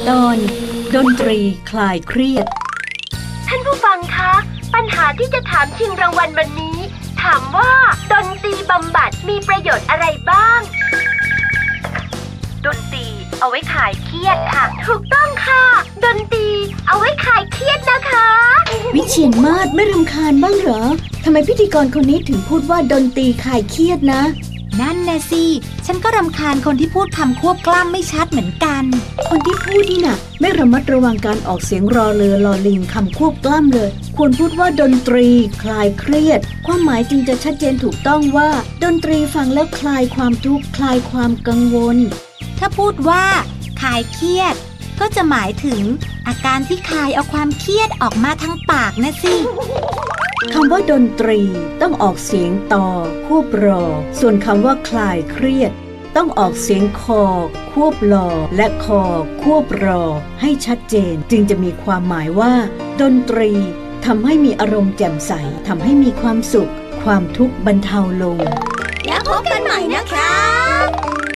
ตอนดนตรีคลายเครียดท่านผู้ฟังคะปัญหาที่จะถามชิงรางวัลวันนี้ถามว่าดนตรีบำบัดมีประโยชน์อะไรบ้างดนตรีเอาไว้คลายเครียดค่ะถูกต้องค่ะดนตรีเอาไว้คลายเครียดนะคะวิเชียรมาศไม่รำคาญบ้างเหรอทำไมพิธีกรคนนี้ถึงพูดว่าดนตรีคลายเครียดนะนั่นนะสิฉันก็รำคาญคนที่พูดคำควบกล้ำไม่ชัดเหมือนกันคนที่พูดนี่น่ะไม่ระมัดระวังการออกเสียงรอเรือลอลิงคำควบกล้ำเลยควรพูดว่าดนตรีคลายเครียดความหมายจึงจะชัดเจนถูกต้องว่าดนตรีฟังแล้วคลายความทุกข์คลายความกังวลถ้าพูดว่าคลายเครียดก็จะหมายถึงอาการที่คลายเอาความเครียดออกมาทางปากนะสิคำว่าดนตรีต้องออกเสียงต่อควบรอส่วนคำว่าคลายเครียดต้องออกเสียงคอควบลอและคอควบรอให้ชัดเจนจึงจะมีความหมายว่าดนตรีทำให้มีอารมณ์แจ่มใสทำให้มีความสุขความทุกข์บรรเทาลงแล้วพบกันใหม่นะคะ